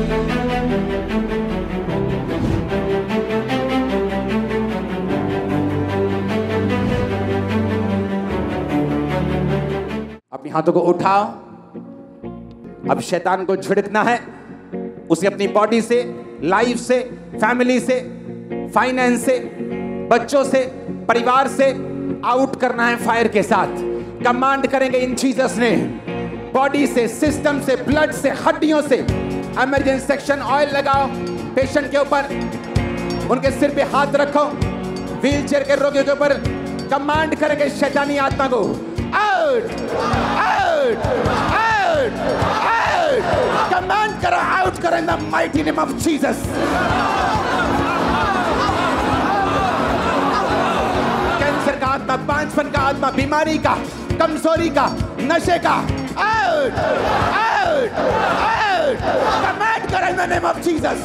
अपने हाथों को उठाओ। अब शैतान को झिड़कना है, उसे अपनी बॉडी से, लाइफ से, फैमिली से, फाइनेंस से, बच्चों से, परिवार से आउट करना है फायर के साथ। कमांड करेंगे इन जीसस ने। बॉडी से, सिस्टम से, ब्लड से, हड्डियों से। इमरजेंसी सेक्शन ऑयल लगाओ पेशेंट के ऊपर, उनके सिर पे हाथ रखो। व्हीलचेयर के रोगियों के ऊपर कमांड करेंगे शैतानी आत्मा को, out out out out. Command करो, आउट करो in the mighty name of Jesus. Cancer का आत्मा, बांझपन का आत्मा, बीमारी का, कमजोरी का, नशे का, आउट आउट आउट। कमांड करो in the name of Jesus.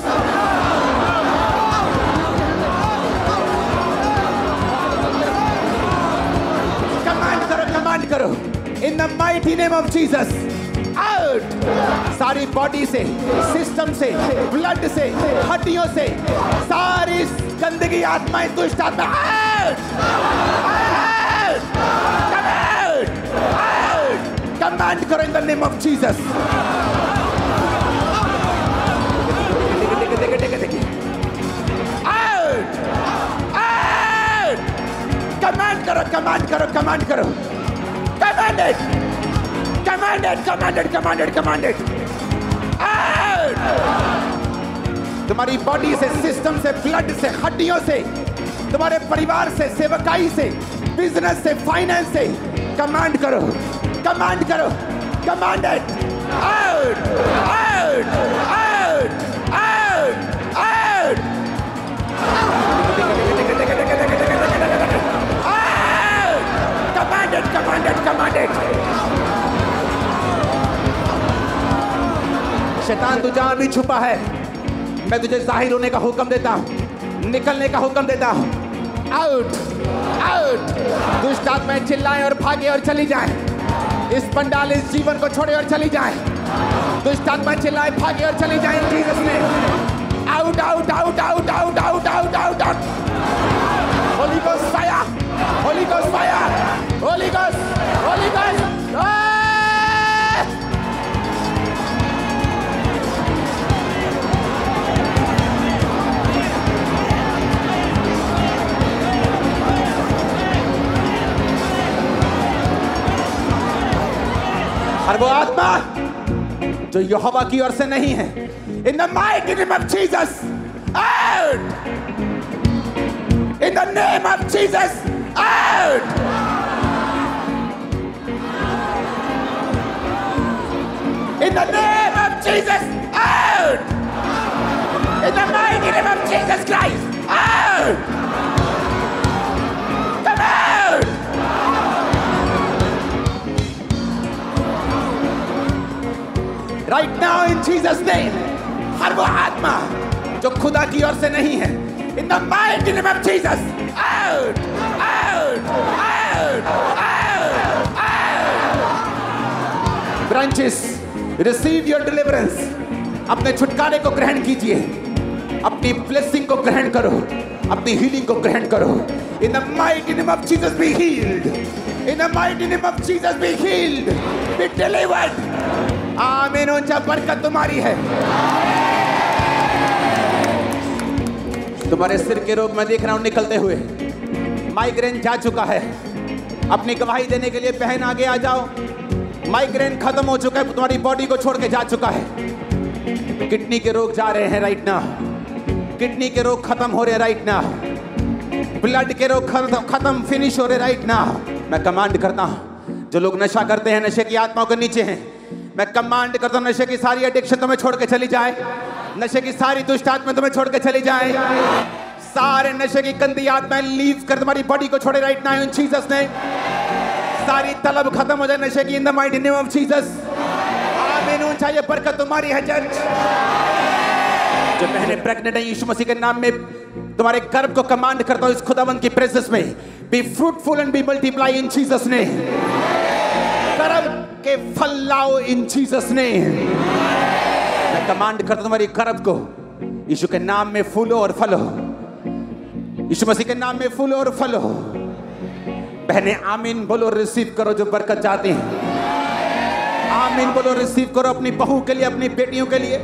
Command करो in the mighty name of Jesus, out. सारी बॉडी से, सिस्टम से, ब्लड से, हड्डियों से, सारी गंदगी आत्माएं, दुष्ट आत्मा, आउट आउट। कमांड करो in the name of Jesus. Out out. Command करो, कमांड करो, कमांड करो। Commanded, commanded, commanded, commanded, commanded. Out! तुम्हारी बॉडी से, सिस्टम से, ब्लड से, हड्डियों से, तुम्हारे परिवार से, सेवकाई से, बिजनेस से, फाइनेंस से कमांड करो, कमांड करो। Commanded, out out out out out. Commanded, commanded. शैतान तू जहां भी छुपा है, मैं तुझे जाहिर होने का हुक्म देता हूं, निकलने का हुक्म देता हूं। Out out. दुष्ट आत्माएं चिल्लाएं और भागे और चली जाएं। इस पंडाल, इस जीवन को छोड़े और चली जाएं। दुष्ट आत्माएं चिल्लाएं, भागे और चली जाएं Jesus name. Out out out out out out out out out. Holy Ghost fire, Holy Ghost fire, Holy Ghost, Holy Ghost. और वो आत्मा जो यहोवा की ओर से नहीं है, in the mighty name of Jesus, out! In the name of Jesus, out! In the name of Jesus, out! In the mighty name of Jesus Christ, out! Come out! Right now in Jesus name, हर वो आत्मा जो खुदा की ओर से नहीं है, in the mighty name of Jesus, out, out, out, out, out. Branches, receive your deliverance. अपने छुटकारे को ग्रहण कीजिए, अपनी blessing को ग्रहण करो, अपनी healing को ग्रहण करो. In the mighty name of Jesus, be healed. In the mighty name of Jesus, be healed, be delivered. आमीन. ऊंचा बरकत तुम्हारी है. तुम्हारे सिर के रोग मैं देख रहा हूं निकलते हुए. माइग्रेन जा चुका है. अपनी गवाही देने के लिए बहन आगे आ जाओ. माइग्रेन खत्म हो चुका है, तुम्हारी बॉडी को छोड़ के जा चुका है. किडनी के रोग जा रहे हैं राइट नाउ. किडनी के रोग खत्म हो रहे हैं राइट नाउ. ब्लड के रोग खत्म फिनिश हो रहे राइट नाउ. मैं कमांड करता हूं, जो लोग नशा करते हैं, नशे की आत्माओं के नीचे हैं, मैं कमांड करता हूं, नशे की सारी एडिक्शन तुम्हें छोड़ के चली जाए. नशे की सारी दुष्ट आत्मा तुम्हें छोड़ के चली जाए. सारे नशे की गंदी आत्माएं लीव कर तुम्हारी बॉडी को छोड़े right now in Jesus name. सारी तलब खत्म हो जाए नशे की in the mighty name of Jesus. Amen. ऊंचा ये बरकत तुम्हारी है. चर्च जो बहनें प्रेग्नेंट हैं, यीशु मसीह के नाम में तुम्हारे गर्भ को कमांड करता हूं इस खुदावंद की प्रेजेंस में, be fruitful and be multiply in Jesus name. गर्भ के फल लाओ इन जीसस नेम. कमांड करता हूं तुम्हारी गर्भ को यीशु के नाम में फूलो और फलो, यीशु मसीह के नाम में फूलो और फलो। बहने आमीन बोलो, रिसीव करो जो बरकत चाहती हैं। आमीन बोलो, रिसीव करो अपनी बहू के लिए, अपनी बेटियों के लिए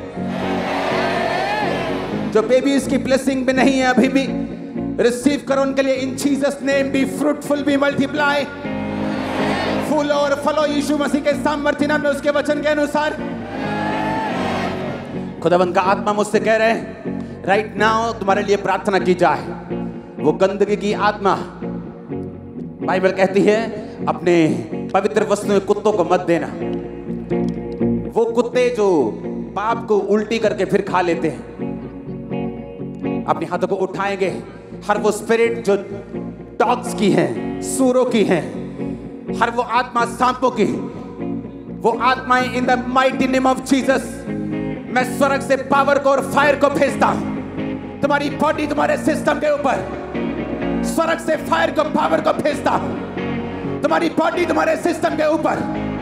जो बेबी इसकी ब्लेसिंग भी नहीं है अभी भी, रिसीव करो उनके लिए। In Jesus name be fruitful, be multiply, फूलो और फलो यीशु मसीह के सामर्थ्य नाम में, उसके वचन के अनुसार। खुदावंद का आत्मा मुझसे कह रहे हैं राइट नाउ तुम्हारे लिए प्रार्थना की जाए। वो गंदगी की आत्मा, बाइबल कहती है अपने पवित्र वस्तुओं कुत्तों को मत देना। वो कुत्ते जो पाप को उल्टी करके फिर खा लेते हैं, अपने हाथों को उठाएंगे। हर वो स्पिरिट जो डॉग्स की है, सूरों की है, हर वो आत्मा सांपों की, वो आत्माएं in the mighty name of Jesus, मैं स्वर्ग से पावर को और फायर को भेजता हूं तुम्हारी बॉडी, तुम्हारे सिस्टम के ऊपर। स्वर्ग से फायर को, पावर को भेजता हूं तुम्हारी बॉडी, तुम्हारे सिस्टम के ऊपर।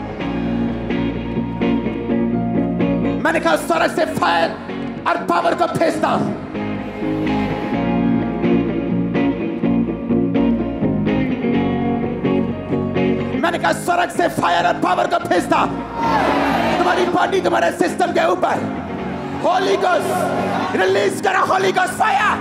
मैंने कहा स्वर्ग से फायर और पावर को भेजता हूं। मैंने कहा स्वर्ग से फायर और पावर को भेजता तुम्हारी बॉडी, तुम्हारे सिस्टम के ऊपर। होली गोस्ट रिलीज करो, होली गोस्ट फायर।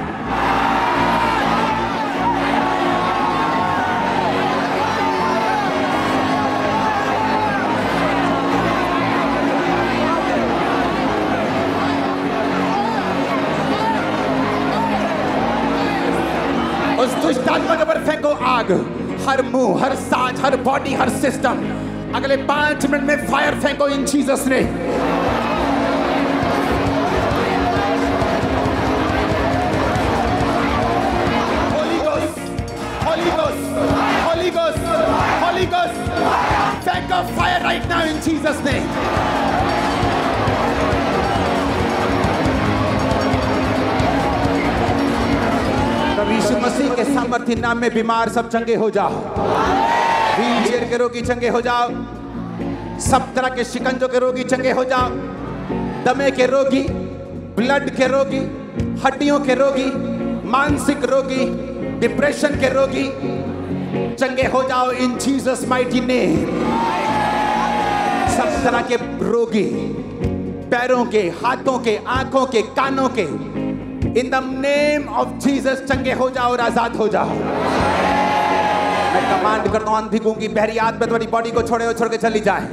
उस दुष्ट आत्मा के ऊपर फेंको आग। हर मुंह, हर सांस, हर बॉडी, हर सिस्टम, अगले 5 मिनट में फायर फेंको in Jesus name. Holy Ghost, thank God, fire right now in Jesus' name. प्रभु यीशु मसीह के सामर्थ्य नाम में बीमार सब चंगे हो जाओ। व्हील चेयर के रोगी चंगे हो जाओ। सब तरह के शिकंजों के रोगी चंगे हो जाओ। दमे के रोगी, ब्लड के रोगी, हड्डियों के रोगी, मानसिक रोगी, डिप्रेशन के रोगी चंगे हो जाओ इन जीसस माइटी नेम। सब तरह के रोगी, पैरों के, हाथों के, आंखों के, कानों के, in the name of Jesus चंगे हो जाओ और आजाद हो जाओ। मैं कमांड करता हूं अंधी गूंगी बहरी आत्मा तुम्हारी बॉडी को छोड़े और छोड़ के चली जाए।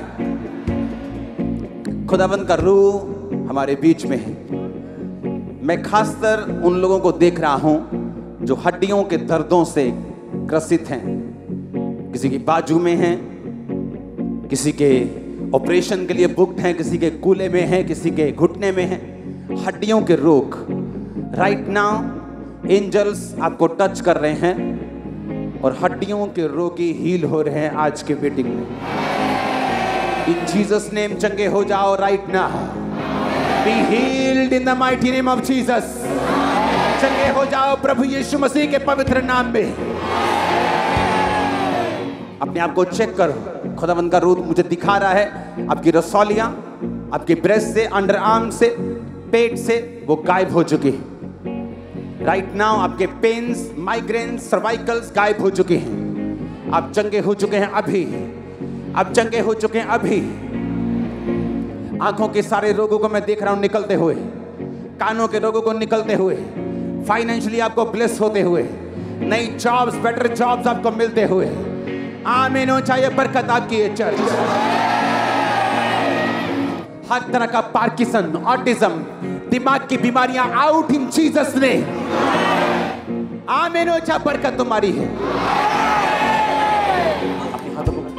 खुदावंद का रूह हमारे बीच में है। मैं खासकर उन लोगों को देख रहा हूं जो हड्डियों के दर्दों से ग्रसित हैं। किसी की बाजू में है, किसी के ऑपरेशन के लिए बुक्ड हैं, किसी के कूल्हे में है, किसी के घुटने में है। हड्डियों के रोग राइट नाउ एंजल्स आपको टच कर रहे हैं और हड्डियों के रोगी हील हो रहे हैं आज के मीटिंग में। इन जीसस नेम चंगे हो जाओ right now. Be healed in the mighty name of Jesus. चंगे हो जाओ प्रभु यीशु मसीह के पवित्र नाम में। अपने आप को चेक करो। खुदावंद का रूह मुझे दिखा रहा है आपकी रसौलियां, आपके ब्रेस्ट से, अंडर आर्म से, पेट से वो गायब हो चुकी है। राइट नाउ आपके पेन्स, माइग्रेन, सर्वाइकल्स गायब हो चुके हैं। आप चंगे हो चुके हैं अभी। आप चंगे हो चुके हैं अभी। आंखों के सारे रोगों को मैं देख रहा हूं निकलते हुए, कानों के रोगों को निकलते हुए, फाइनेंशियली आपको ब्लेस होते हुए, नई जॉब्स, बेटर जॉब्स आपको मिलते हुए। आमीन हो चाहिए बरकत आपकी ये चर्च। हर तरह का पार्किंसन, ऑटिज्म, दिमाग की बीमारियां आउट इन जीसस ने। आमीन हो चाहिए बरकत तुम्हारी है। अपने हाथों को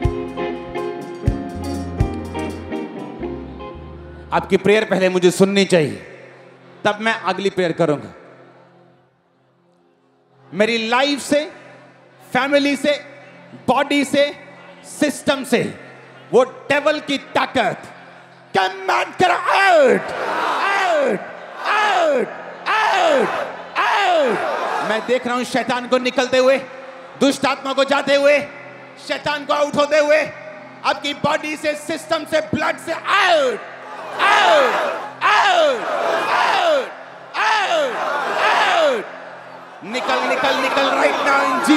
आपकी प्रेयर पहले मुझे सुननी चाहिए, तब मैं अगली प्रेयर करूंगा। मेरी लाइफ से, फैमिली से, बॉडी से, सिस्टम से वो डेविल की ताकत कमांड करो out, out, out, out, out. मैं देख रहा हूं शैतान को निकलते हुए, दुष्ट आत्मा को जाते हुए, शैतान को आउट होते हुए, आपकी बॉडी से, सिस्टम से, ब्लड से out, out,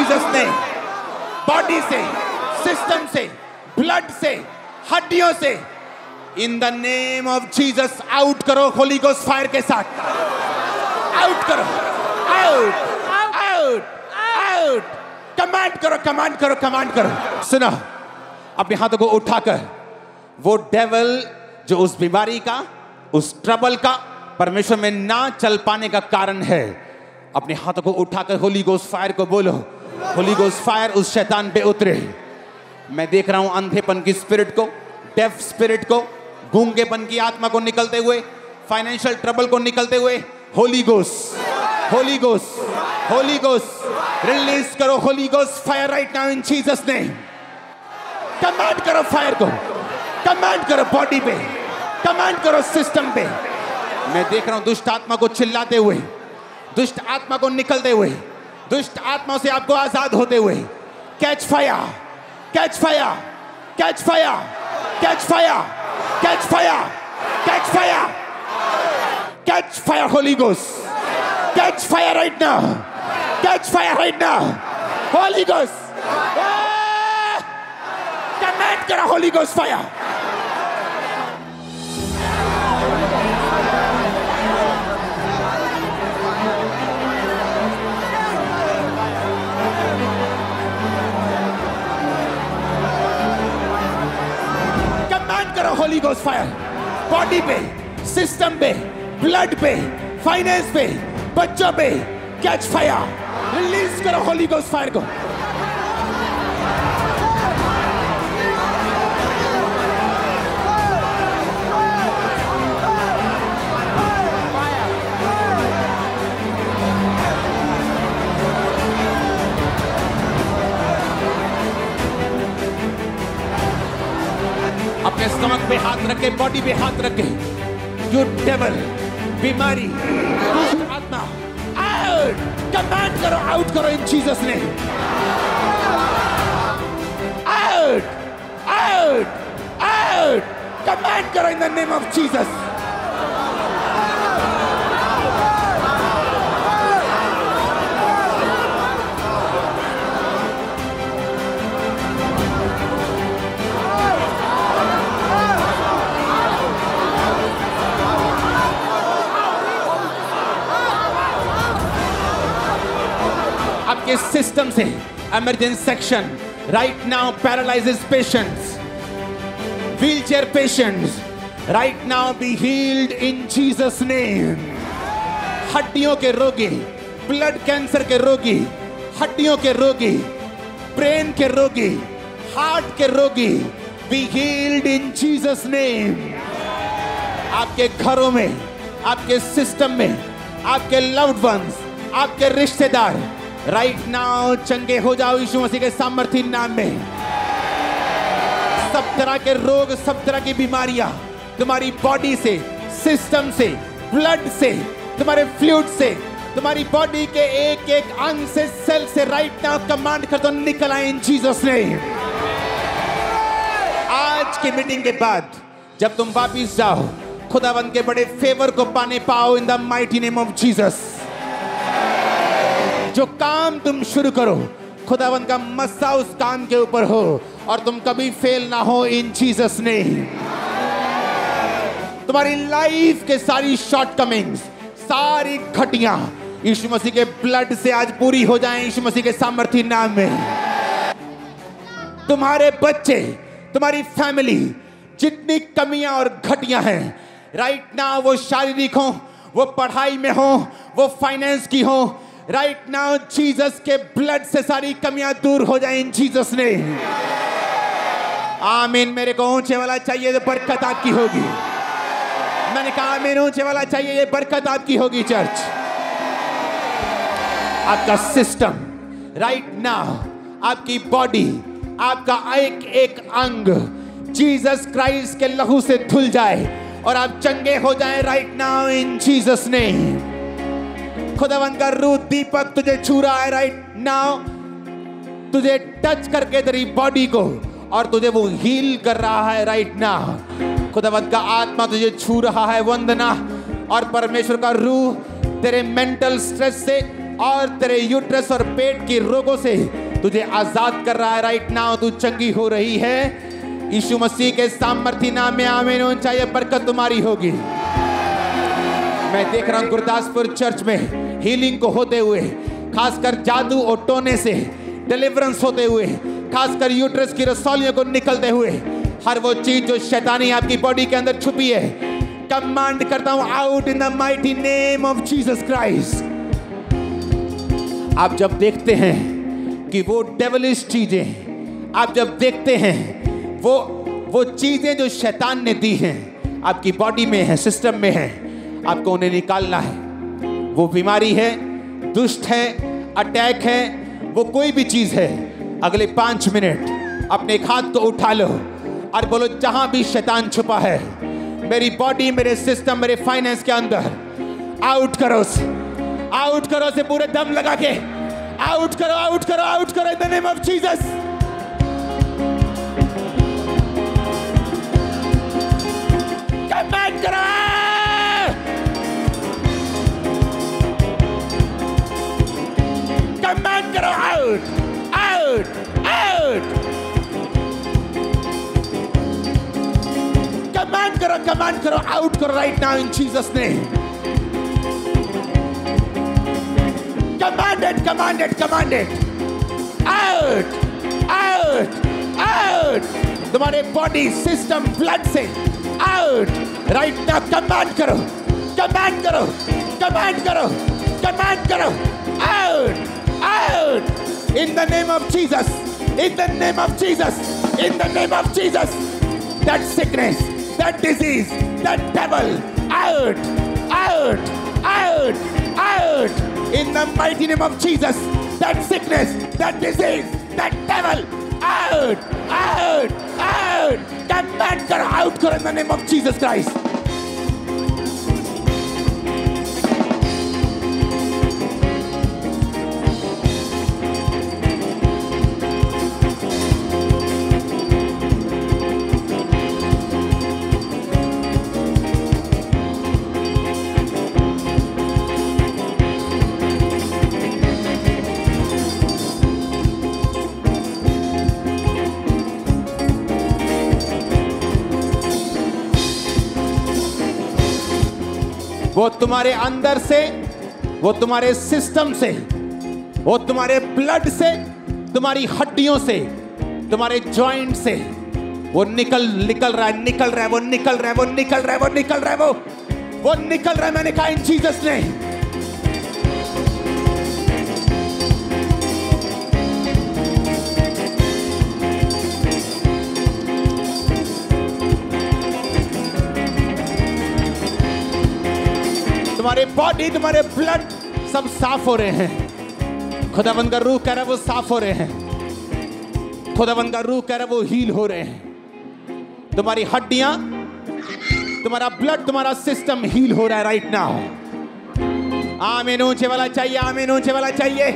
Jesus name. Body से, सिस्टम से, ब्लड से, हड्डियों से, in the name of Jesus out करो होली गोस्ट फायर के साथ। आउट करो, आउट आउट आउट। कमांड करो, कमांड करो, कमांड करो। सुनो, अपने हाथों को उठाकर वो डेविल जो उस बीमारी का, उस ट्रबल का, परमेश्वर में ना चल पाने का कारण है, अपने हाथों को उठाकर होली गोस्ट फायर को बोलो, होली गोस्ट फायर उस शैतान पे उतरे। मैं देख रहा हूं अंधेपन की स्पिरिट को, डेफ स्पिरिट को, गूंगेपन की आत्मा को निकलते हुए, फाइनेंशियल ट्रबल को निकलते हुए। Holy ghost, holy ghost, holy ghost release करो, holy ghost fire right now in Jesus name. Command करो फायर को, कमांड करो बॉडी पे, कमांड करो सिस्टम पे। मैं देख रहा हूं दुष्ट आत्मा को चिल्लाते हुए, दुष्ट आत्मा को निकलते हुए, दुष्ट आत्मा से आपको आजाद होते हुए। Catch fire, catch fire, catch fire, catch fire, catch fire, catch fire, catch fire holy ghost, catch fire right now, catch fire right now holy ghost. Command करो होली गोस्ट फायर। कमांड करो holy ghost fire, body पे, system पे, blood पे, finance पे, बच्चों पे। Catch fire, release करो holy ghost fire को। अपने स्टमक पे हाथ रखे, बॉडी पे हाथ रखे। यू डेविल, बीमारी, दुष्ट आत्मा, आउट। कमांड करो, आउट करो in Jesus name. Out, out, out. Command करो in the name of Jesus. आपके सिस्टम से emergency section right now paralysis patients, wheelchair patients right now be healed in Jesus name. हड्डियों के रोगी, blood cancer के रोगी, हड्डियों के रोगी, ब्रेन के रोगी, हार्ट के रोगी be healed in Jesus name. आपके घरों में, आपके सिस्टम में, आपके लव्ड वंस, आपके रिश्तेदार राइट नाउ चंगे हो जाओ यीशु मसीह के सामर्थी नाम में। सब तरह के रोग, सब तरह की बीमारियां तुम्हारी बॉडी से, सिस्टम से, ब्लड से, तुम्हारे फ्लूइड से, तुम्हारी बॉडी के एक एक अंग से, सेल से राइट नाउ कमांड कर दो, निकल आए इन जीसस नेम। आज की मीटिंग के बाद जब तुम वापिस जाओ, खुदावंद के बड़े फेवर को पाने पाओ in the mighty name of Jesus. जो काम तुम शुरू करो, खुदावंद का मस्सा उस काम के ऊपर हो और तुम कभी फेल ना हो इन जीसस नेम। तुम्हारी लाइफ के सारी शॉर्टकमिंग्स, सारी घटियां यीशु मसीह के ब्लड से आज पूरी हो जाएं यीशु मसीह के सामर्थी नाम में। तुम्हारे बच्चे, तुम्हारी फैमिली, जितनी कमियां और घटियां हैं राइट नाउ, वो शारीरिक हो, वो पढ़ाई में हो, वो फाइनेंस की हो, राइट नाउ जीसस के ब्लड से सारी कमियां दूर हो जाएं इन जीसस ने। आमीन। मेरे को ऊंचे वाला चाहिए तो बरकत आपकी होगी। मैंने कहा आमीन, ऊंचे वाला चाहिए, ये बरकत आपकी होगी चर्च। आपका सिस्टम राइट नाउ, आपकी बॉडी, आपका एक एक अंग जीसस क्राइस्ट के लहू से धुल जाए और आप चंगे हो जाएं राइट नाउ इन जीसस ने। खुदावंद का रूह दीपक तुझे छू रहा है राइट नाउ, तुझे टच करके तेरी बॉडी को और तुझे वो हील कर रहा है राइट नाउ। खुदावंद का आत्मा तुझे छू रहा है, वंदना। और परमेश्वर का रूह तेरे मेंटल स्ट्रेस से, और तेरे यूट्रस और पेट की रोगों से तुझे आजाद कर रहा है राइट नाउ। तू चंगी हो रही है यीशु मसीह के सामर्थी नाम में। आमीन। होना चाहिए बरकत तुम्हारी होगी। मैं देख रहा हूं गुरदासपुर चर्च में हीलिंग को होते हुए, खासकर जादू और टोने से डिलीवरेंस होते हुए, खासकर यूट्रस की रसौलियों को निकलते हुए, हर वो चीज जो शैतानी आपकी बॉडी के अंदर छुपी है, कमांड करता हूं out in the mighty name of Jesus Christ. आप जब देखते हैं कि वो डेविलिश चीजें, आप जब देखते हैं वो चीजें जो शैतान ने दी हैं आपकी बॉडी में है, सिस्टम में है, आपको उन्हें निकालना है। वो बीमारी है, दुष्ट है, अटैक है, वो कोई भी चीज है, अगले 5 मिनट अपने एक हाथ को उठा लो और बोलो जहां भी शैतान छुपा है मेरी बॉडी, मेरे सिस्टम, मेरे फाइनेंस के अंदर, आउट करो उसे, आउट करो उसे पूरे दम लगा के, आउट करो, आउट करो, आउट करो in the name of Jesus. Command करो, कमांड करो, आउट, आउट, आउट, कमांड करो, आउट करो right now in Jesus name. Command it, command it, command it. Out, out, out. तुम्हारे बॉडी, सिस्टम, ब्लड से out right now. Command करो, command करो, command करो, command करो, out, out in the name of Jesus, in the name of Jesus, in the name of Jesus. That sickness, that disease, that devil, out, out, out, out. In the mighty name of Jesus, that sickness, that disease, that devil, out, out, out. Command karo, out karo in the name of Jesus Christ. वो तुम्हारे अंदर से, वो तुम्हारे system से, वो तुम्हारे blood से, तुम्हारी हड्डियों से, तुम्हारे जॉइंट से वो निकल रहा है, निकल रहा है, वो निकल रहा है, वो निकल रहा है, वो निकल रहा है, वो निकल रहा है। मैंने कहा इन जीसस ने। तुम्हारे बॉडी, तुम्हारे ब्लड सब साफ हो रहे हैं। खुदावंद का रूह कह रहा है वो साफ हो रहे हैं। खुदावंद का रूह कह रहा है वो हील हो रहे हैं। तुम्हारी हड्डियां, तुम्हारा ब्लड, तुम्हारा सिस्टम हील हो रहा है राइट नाउ। आमीन। ऊंचे वाला चाहिए, आमीन। ऊंचे वाला चाहिए।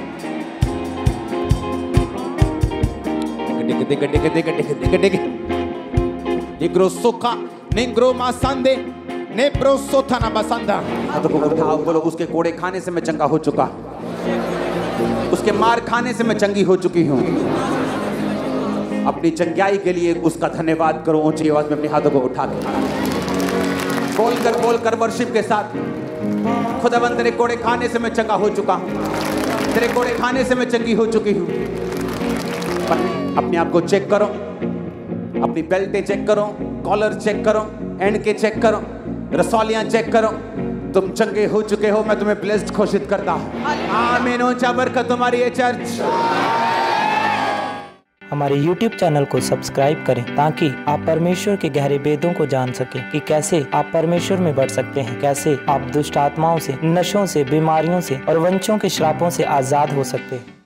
निग्रो सोखा, निग्रो मासांदे, नेप्रो सोथाना बसंदा। तो उठाओ, बोलो उसके कोड़े खाने से मैं चंगा हो चुका, उसके मार खाने से मैं चंगी हो चुकी हूँ। अपनी चंगाई के लिए उसका धन्यवाद करो ऊंची आवाज में अपने हाथों को उठा के बोलकर वर्शिप के साथ। खुदावंद तेरे कोड़े खाने से मैं चंगा हो चुका हूँ, तेरे कोड़े खाने से मैं चंगी हो चुकी हूँ। अपने आप को चेक करो, अपनी बेल्टें चेक करो, कॉलर चेक करो, एंड के चेक करो, रसौलियां चेक करो। तुम चंगे हो चुके हो। मैं तुम्हें ब्लेस्ड घोषित करता हूँ। आमीन। ऊंचा बरकत तुम्हारी है चर्च। हमारे YouTube चैनल को सब्सक्राइब करें ताकि आप परमेश्वर के गहरे भेदों को जान सकें कि कैसे आप परमेश्वर में बढ़ सकते हैं, कैसे आप दुष्ट आत्माओं से, नशों से, बीमारियों से और वंशों के श्रापों से आजाद हो सकते हैं।